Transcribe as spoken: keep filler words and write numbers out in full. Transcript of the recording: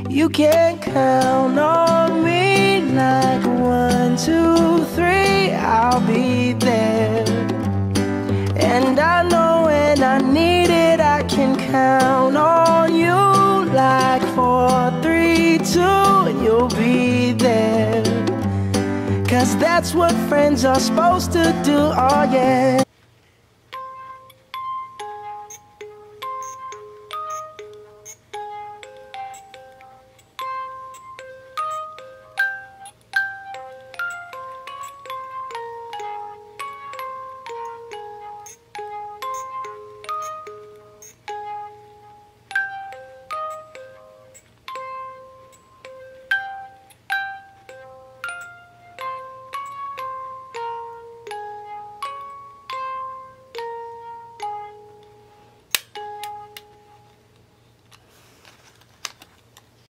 You can count on me like one, two, three, I'll be there. And I know when I need it, I can count on you like four, three, two, and you'll be there. Cause that's what friends are supposed to do, oh yeah.